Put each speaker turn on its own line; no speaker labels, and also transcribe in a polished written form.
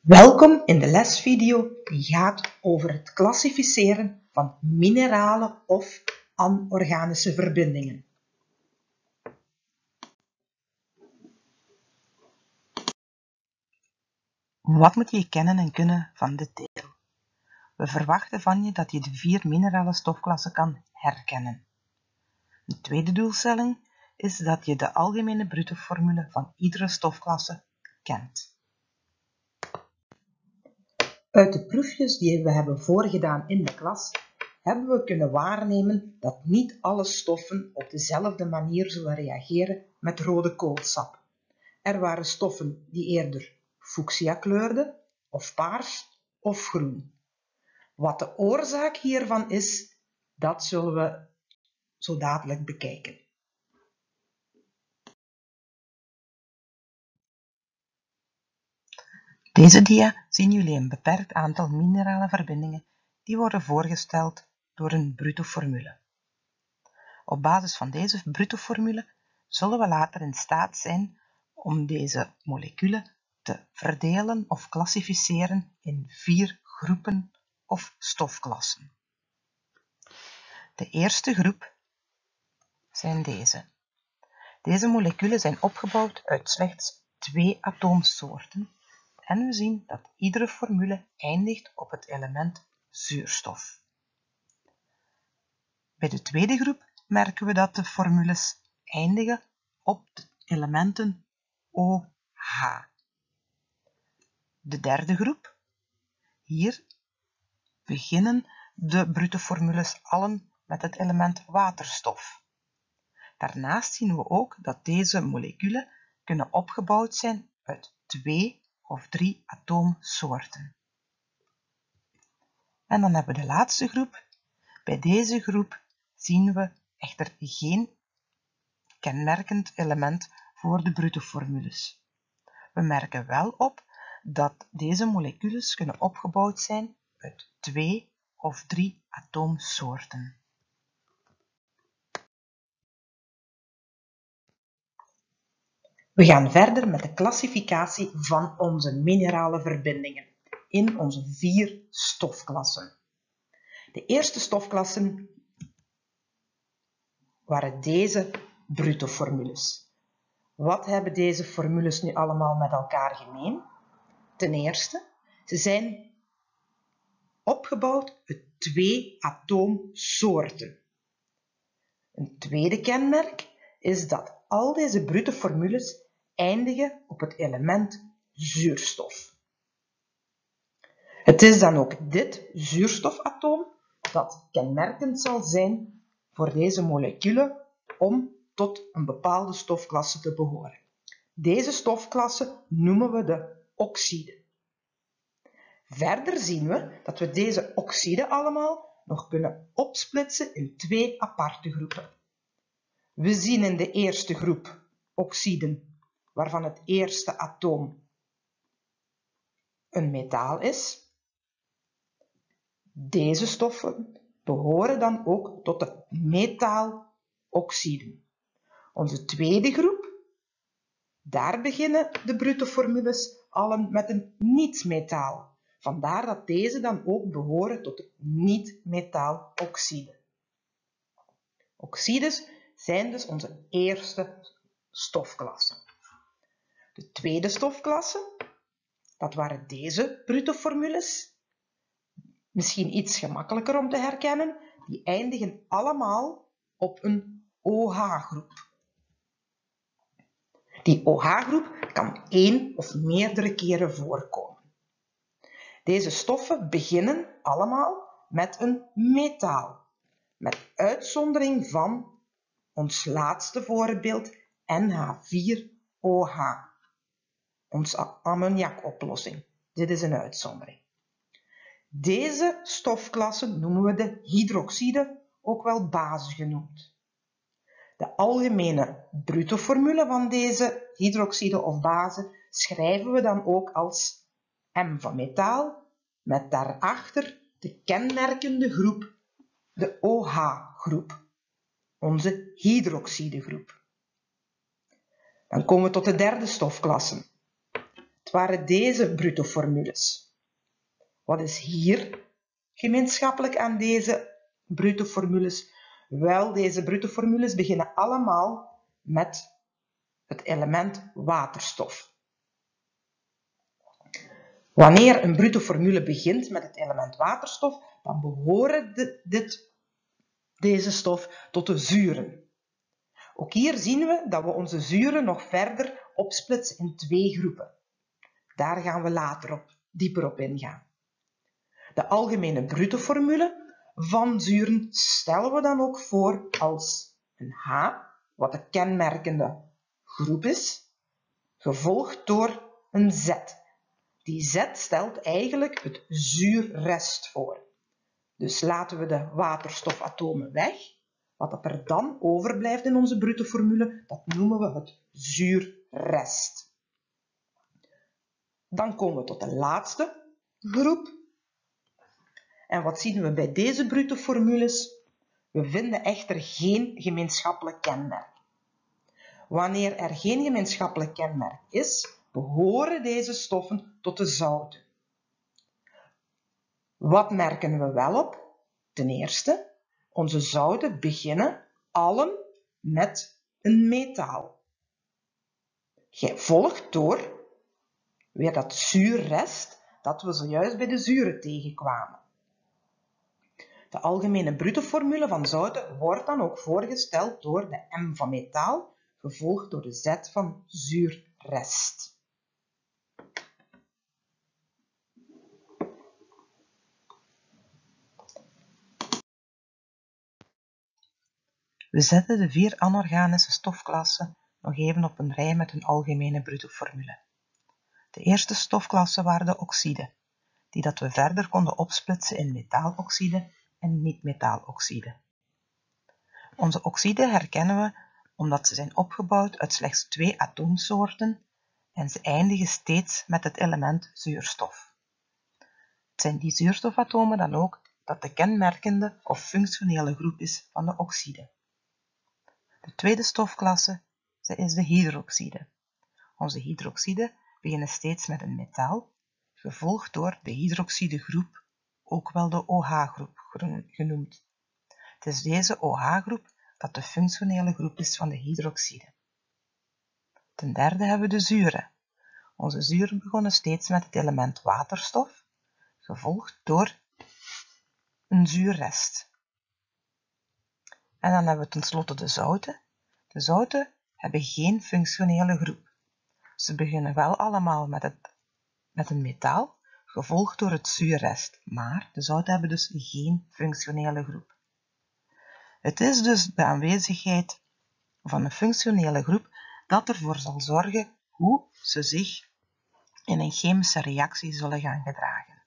Welkom in de lesvideo die gaat over het klassificeren van mineralen of anorganische verbindingen. Wat moet je kennen en kunnen van dit deel? We verwachten van je dat je de 4 minerale stofklassen kan herkennen. Een tweede doelstelling is dat je de algemene bruto-formule van iedere stofklasse kent. Uit de proefjes die we hebben voorgedaan in de klas, hebben we kunnen waarnemen dat niet alle stoffen op dezelfde manier zullen reageren met rode koolsap. Er waren stoffen die eerder fuchsia kleurden, of paars, of groen. Wat de oorzaak hiervan is, dat zullen we zo dadelijk bekijken. Deze dia zien jullie een beperkt aantal minerale verbindingen die worden voorgesteld door een bruto-formule. Op basis van deze bruto-formule zullen we later in staat zijn om deze moleculen te verdelen of klassificeren in 4 groepen of stofklassen. De eerste groep zijn deze. Deze moleculen zijn opgebouwd uit slechts 2 atoomsoorten. En we zien dat iedere formule eindigt op het element zuurstof. Bij de tweede groep merken we dat de formules eindigen op de elementen OH. De derde groep, hier beginnen de bruto-formules allen met het element waterstof. Daarnaast zien we ook dat deze moleculen kunnen opgebouwd zijn uit 2 of 3 atoomsoorten. En dan hebben we de laatste groep. Bij deze groep zien we echter geen kenmerkend element voor de bruto-formules. We merken wel op dat deze moleculen kunnen opgebouwd zijn uit 2 of 3 atoomsoorten. We gaan verder met de klassificatie van onze minerale verbindingen in onze 4 stofklassen. De eerste stofklassen waren deze bruto-formules. Wat hebben deze formules nu allemaal met elkaar gemeen? Ten eerste, ze zijn opgebouwd uit 2 atoomsoorten. Een tweede kenmerk is dat al deze bruto-formules eindigen op het element zuurstof. Het is dan ook dit zuurstofatoom dat kenmerkend zal zijn voor deze moleculen om tot een bepaalde stofklasse te behoren. Deze stofklasse noemen we de oxiden. Verder zien we dat we deze oxiden allemaal nog kunnen opsplitsen in 2 aparte groepen. We zien in de eerste groep oxiden, waarvan het eerste atoom een metaal is. Deze stoffen behoren dan ook tot de metaaloxiden. Onze tweede groep, daar beginnen de bruto-formules allen met een niet-metaal. Vandaar dat deze dan ook behoren tot de niet-metaaloxiden. Oxides zijn dus onze eerste stofklasse. De tweede stofklasse, dat waren deze bruto-formules. Misschien iets gemakkelijker om te herkennen, die eindigen allemaal op een OH-groep. Die OH-groep kan 1 of meerdere keren voorkomen. Deze stoffen beginnen allemaal met een metaal, met uitzondering van ons laatste voorbeeld NH4OH, onze ammoniakoplossing. Dit is een uitzondering. Deze stofklasse noemen we de hydroxide, ook wel base genoemd. De algemene bruto-formule van deze hydroxide of base schrijven we dan ook als M van metaal, met daarachter de kenmerkende groep, de OH-groep, onze hydroxidegroep. Dan komen we tot de derde stofklasse. Het waren deze bruto formules. Wat is hier gemeenschappelijk aan deze bruto formules? Wel, deze bruto formules beginnen allemaal met het element waterstof. Wanneer een bruto formule begint met het element waterstof, dan behoren deze stof tot de zuren. Ook hier zien we dat we onze zuren nog verder opsplitsen in 2 groepen. Daar gaan we later dieper op ingaan. De algemene bruto formule van zuren stellen we dan ook voor als een H, wat de kenmerkende groep is, gevolgd door een Z. Die Z stelt eigenlijk het zuurrest voor. Dus laten we de waterstofatomen weg. Wat er dan overblijft in onze bruto formule, dat noemen we het zuurrest. Dan komen we tot de laatste groep. En wat zien we bij deze bruto formules? We vinden echter geen gemeenschappelijk kenmerk. Wanneer er geen gemeenschappelijk kenmerk is, behoren deze stoffen tot de zouten. Wat merken we wel op? Ten eerste, onze zouten beginnen allen met een metaal. Gevolgd door weer dat zuurrest dat we zojuist bij de zuren tegenkwamen. De algemene bruto formule van zouten wordt dan ook voorgesteld door de M van metaal, gevolgd door de Z van zuurrest. We zetten de 4 anorganische stofklassen nog even op een rij met hun algemene bruto formule. De eerste stofklasse waren de oxiden, die dat we verder konden opsplitsen in metaaloxide en niet-metaaloxide. Onze oxiden herkennen we omdat ze zijn opgebouwd uit slechts 2 atoomsoorten en ze eindigen steeds met het element zuurstof. Het zijn die zuurstofatomen dan ook dat de kenmerkende of functionele groep is van de oxide. De tweede stofklasse is de hydroxide. Onze hydroxiden beginnen steeds met een metaal, gevolgd door de hydroxidegroep, ook wel de OH-groep genoemd. Het is deze OH-groep dat de functionele groep is van de hydroxide. Ten derde hebben we de zuren. Onze zuren beginnen steeds met het element waterstof, gevolgd door een zuurrest. En dan hebben we tenslotte de zouten. De zouten hebben geen functionele groep. Ze beginnen wel allemaal met een metaal, gevolgd door het zuurrest, maar de zouten hebben dus geen functionele groep. Het is dus de aanwezigheid van een functionele groep dat ervoor zal zorgen hoe ze zich in een chemische reactie zullen gaan gedragen.